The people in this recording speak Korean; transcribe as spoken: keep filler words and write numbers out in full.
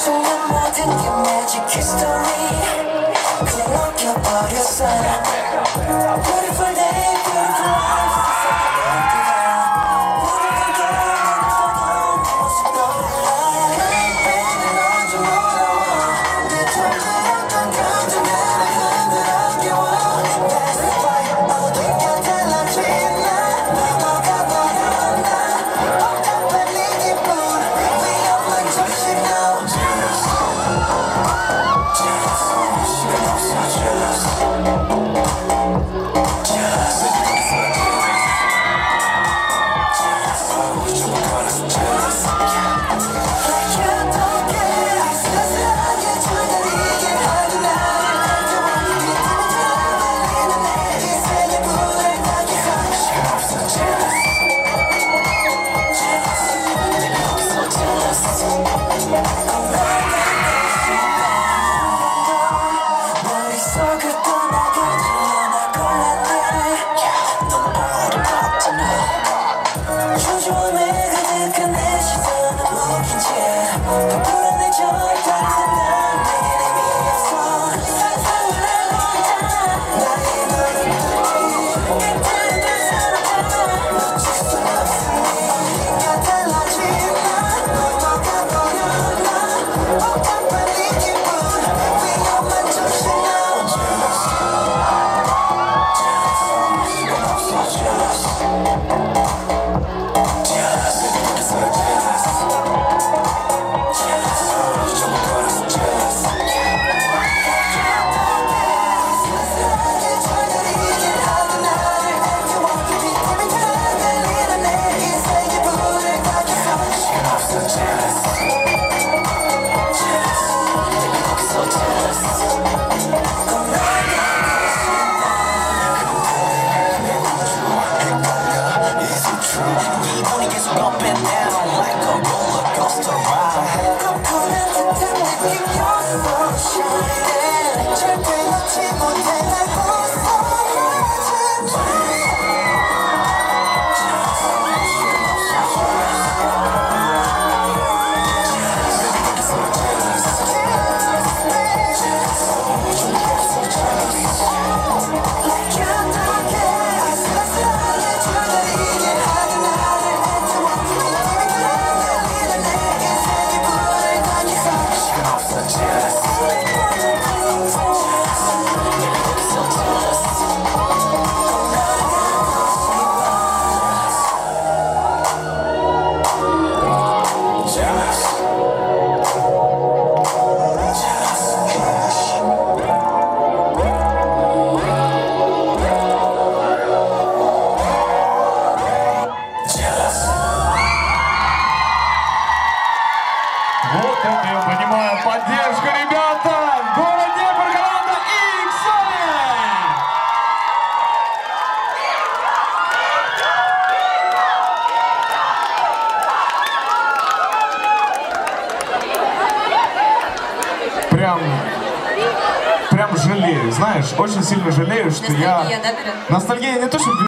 순간 모든 게 magic history 그냥 넘겨버렸어 Beautiful day, beautiful life 모든 걸 내 모습 떠올라 Baby 넌 좀 어려워 내 털들었던 감정을 흔들어 깨워 That's why 어딘가 달라지나 넘어가버렸나 억압한 이 기분 위험한 조심 now 시간 없어 just Вот это я понимаю, поддержка, ребята! Город Днепр, команда Иксони! Прям, прям жалею, знаешь, очень сильно жалею, что я... Ностальгия, да, берет? Ностальгия не то, что...